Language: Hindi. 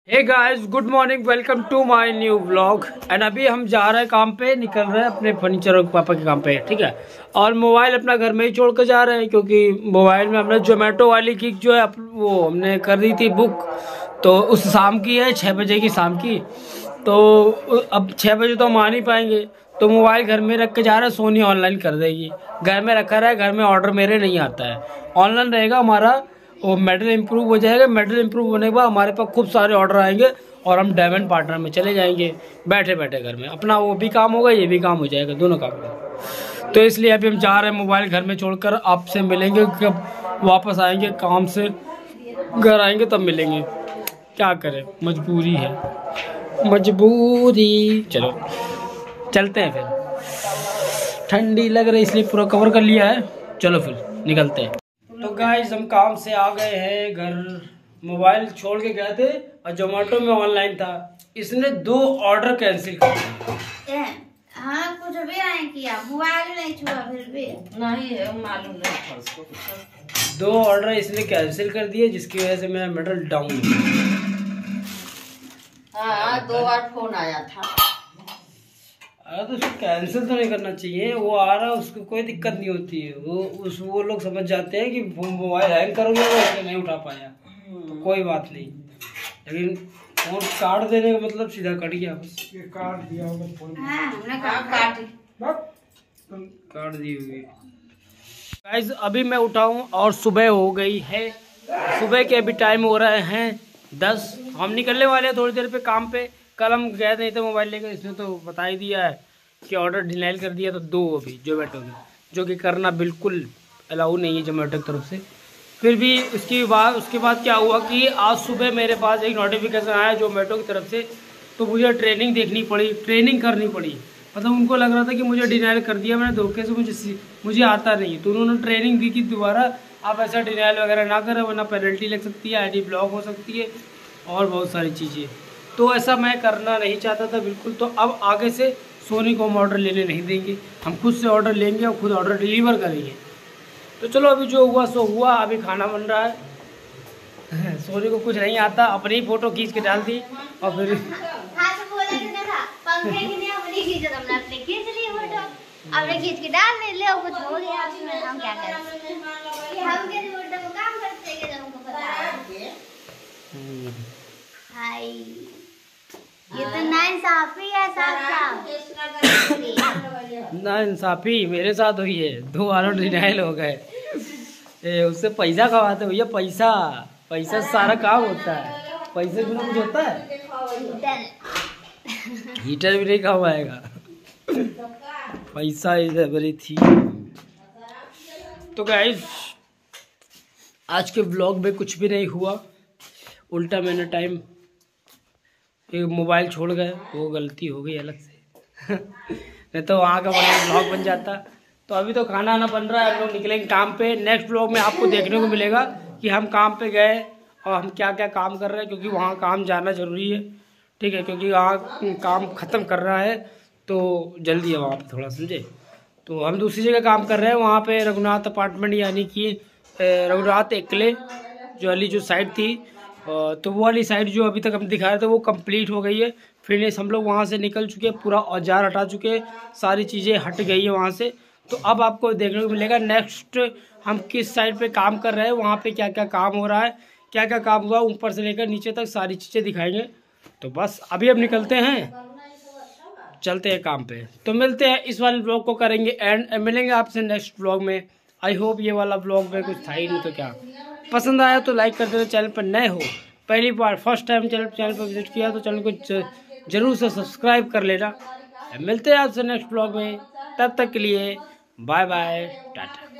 Hey guys, good morning, welcome to my new vlog. And अभी हम जा रहे हैं काम पे, निकल रहे हैं अपने फर्नीचर और पापा के काम पे, ठीक है। और मोबाइल अपना घर में ही छोड़ कर जा रहे हैं, क्योंकि मोबाइल में हमने जोमेटो वाली की जो है वो हमने कर दी थी बुक, तो उस शाम की है 6 बजे की शाम की। तो अब 6 बजे तो हम आ नहीं पाएंगे, तो मोबाइल घर में रख के जा रहे हैं। सोनी ऑनलाइन कर देगी, घर में रखा रहा है, घर में ऑर्डर मेरे नहीं आता है, ऑनलाइन रहेगा हमारा। वो मेडल इम्प्रूव हो जाएगा, मेडल इम्प्रूव होने के बाद हमारे पास खूब सारे ऑर्डर आएंगे और हम डायमंड पार्टनर में चले जाएंगे बैठे बैठे घर में। अपना वो भी काम होगा, ये भी काम हो जाएगा, दोनों काम होगा। तो इसलिए अभी हम जा रहे हैं मोबाइल घर में छोड़कर। आपसे मिलेंगे जब वापस आएंगे काम से, घर आएंगे तब मिलेंगे। क्या करें, मजबूरी है, मजबूरी। चलो चलते हैं फिर, ठंडी लग रही इसलिए पूरा कवर कर लिया है। चलो फिर निकलते हैं। तो गाइस, हम काम से आ गए हैं घर। मोबाइल छोड़ के गए थे और जोमेटो में ऑनलाइन था, इसने 2 ऑर्डर कैंसिल कर दिए। हाँ, कुछ भी नहीं किया, मोबाइल नहीं छुआ, फिर भी नहीं मालूम नहीं। 2 ऑर्डर इसने कैंसिल कर दिए, जिसकी वजह से मेरा मेडल डाउन। हाँ, 2 बार फोन आया था। अरे तो उसको कैंसिल तो नहीं करना चाहिए, वो आ रहा है, उसको कोई दिक्कत नहीं होती है। वो लोग समझ जाते हैं कि मोबाइल हैंग करोगे वो इसलिए नहीं उठा पाया, तो कोई बात नहीं। लेकिन फोन काट देने का मतलब सीधा कट गया, बस ये काट दिया होगा फोन। हाँ, हमने काट दी होगी। गाइस, अभी मैं उठा हूँ और सुबह हो गई है। सुबह के अभी टाइम हो रहे हैं 10। हम निकलने वाले हैं थोड़ी देर पे काम पे। कल हम गए नहीं थे मोबाइल लेकर, इसने तो बता ही दिया है कि ऑर्डर डिनाइल कर दिया। तो 2 अभी जोमेटो की, जो कि करना बिल्कुल अलाउ नहीं है जोमेटो की तरफ से। फिर भी उसके बाद क्या हुआ कि आज सुबह मेरे पास एक नोटिफिकेशन आया जोमेटो की तरफ से, तो मुझे ट्रेनिंग देखनी पड़ी, ट्रेनिंग करनी पड़ी। मतलब उनको लग रहा था कि मुझे डिनाइल कर दिया मैंने धोखे से, मुझे आता नहीं, तो उन्होंने ट्रेनिंग दी कि दोबारा आप ऐसा डिनाइल वगैरह ना करें, वरना पेनल्टी लग सकती है, ID ब्लॉक हो सकती है और बहुत सारी चीज़ें। तो ऐसा मैं करना नहीं चाहता था बिल्कुल। तो अब आगे से सोनी को हम ऑर्डर लेने नहीं देंगे, हम खुद से ऑर्डर लेंगे और खुद ऑर्डर डिलीवर करेंगे। तो चलो, अभी जो हुआ सो हुआ, अभी खाना बन रहा है। सोनी को कुछ नहीं आता, अपनी ही फोटो खींच के डाल दी और फिर खींच के डाल ले और कुछ हो गया, हम क्या करें, हम के काम करते हैं, हमको पता है। हाय, ये तो नाइंसाफी है साहब। नाइंसाफी मेरे साथ हुई है, 2 ऑर्डर डिनाइल हो गए। उससे पैसा कमाते भैया, पैसा सारा काम होता है, पैसे बिना कुछ होता है? हीटर भी नहीं कमाएगा, पैसा इज एवरीथिंग। तो गाइस, आज के व्लॉग में कुछ भी नहीं हुआ, उल्टा मैंने टाइम मोबाइल छोड़ गए, वो गलती हो गई अलग से। नहीं तो वहाँ का बड़ा व्लॉग बन जाता। तो अभी तो खाना ना बन रहा है, हम लोग निकलेंगे काम पे। नेक्स्ट व्लॉग में आपको देखने को मिलेगा कि हम काम पे गए और हम क्या क्या काम कर रहे हैं, क्योंकि वहाँ काम जाना ज़रूरी है, ठीक है। क्योंकि वहाँ काम ख़त्म कर रहा है तो जल्दी है वहाँ पर थोड़ा, समझे। तो हम दूसरी जगह काम कर रहे हैं, वहाँ पे रघुनाथ अपार्टमेंट, यानी कि रघुनाथ एकले जो वाली जो साइड थी, तो वो वाली साइड जो अभी तक हम दिखा रहे थे वो कंप्लीट हो गई है। फिनिश, हम लोग वहाँ से निकल चुके हैं, पूरा औजार हटा चुके हैं, सारी चीज़ें हट गई है वहाँ से। तो अब आपको देखने को मिलेगा नेक्स्ट हम किस साइड पे काम कर रहे हैं, वहाँ पे क्या क्या काम हो रहा है, क्या क्या काम हुआ, ऊपर से लेकर नीचे तक सारी चीज़ें दिखाएंगे। तो बस अभी अब निकलते हैं, चलते हैं काम पे। तो मिलते हैं, इस वाले ब्लॉग को करेंगे एंड मिलेंगे आपसे नेक्स्ट ब्लॉग में। आई होप ये वाला ब्लॉग में कुछ था ही नहीं, तो क्या पसंद आया तो लाइक कर देना। चैनल पर नए हो, पहली बार फर्स्ट टाइम चैनल पर विजिट किया तो चैनल को जरूर से सब्सक्राइब कर लेना। मिलते हैं आपसे नेक्स्ट ब्लॉग में, तब तक के लिए बाय बाय, टाटा।